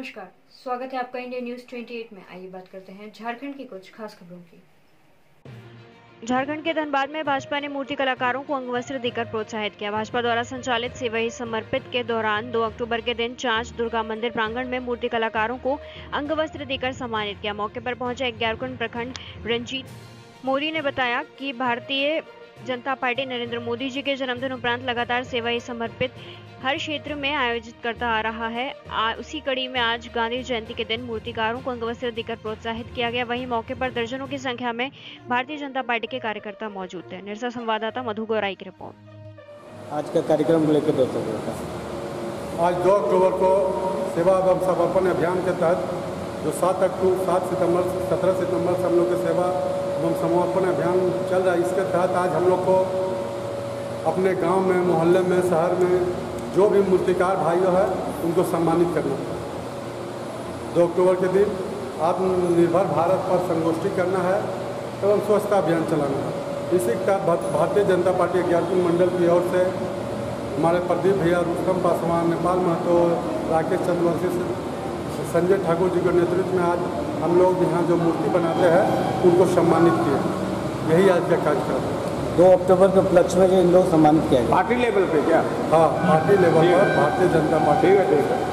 नमस्कार, स्वागत है आपका इंडिया न्यूज 28 में। आइए बात करते हैं झारखंड की कुछ खास खबरों की। झारखंड के धनबाद में भाजपा ने मूर्ति कलाकारों को अंगवस्त्र देकर प्रोत्साहित किया। भाजपा द्वारा संचालित सेवा ही समर्पित के दौरान 2 अक्टूबर के दिन चांच दुर्गा मंदिर प्रांगण में मूर्ति कलाकारों को अंगवस्त्र देकर सम्मानित किया। मौके पर पहुंचे ग्यारकुंड प्रखंड रंजीत मोदी ने बताया कि भारतीय जनता पार्टी नरेंद्र मोदी जी के जन्मदिन उपरांत लगातार सेवा ही समर्पित हर क्षेत्र में आयोजित करता आ रहा है। उसी कड़ी में आज गांधी जयंती के दिन मूर्तिकारों को अंगवस्त्र देकर प्रोत्साहित किया गया। वहीं मौके पर दर्जनों की संख्या में भारतीय जनता पार्टी के कार्यकर्ता मौजूद थे। निरसा संवाददाता मधु गौराई की रिपोर्ट। आज का कार्यक्रम लेकर दोस्तों आज 2 अक्टूबर को सेवा एवं समर्पण अभियान के तहत जो 7 सितंबर 17 सितंबर से हम लोग की सेवा एवं समर्पण अभियान चल रहा है, इसके तहत आज हम लोग को अपने गांव में, मोहल्ले में, शहर में जो भी मूर्तिकार भाइयों है उनको सम्मानित करना है। 2 अक्टूबर के दिन आत्मनिर्भर भारत पर संगोष्ठी करना है एवं स्वच्छता अभियान चलाना है। इसी के तहत भारतीय जनता पार्टी ग्यारकुंड मंडल की ओर से हमारे प्रदीप भैया, रुस्तम पासवान, नेपाल महतो, राकेश चंद्रवंशी, संजय ठाकुर जी के नेतृत्व में आज हम लोग यहाँ जो मूर्ति बनाते हैं उनको सम्मानित किए। यही आज का कार्यक्रम है। 2 अक्टूबर के उपलक्ष्य में जो इन लोग सम्मानित किया गया पार्टी लेवल पे क्या? हाँ, पार्टी लेवल पर भारतीय जनता पार्टी। ठीक है।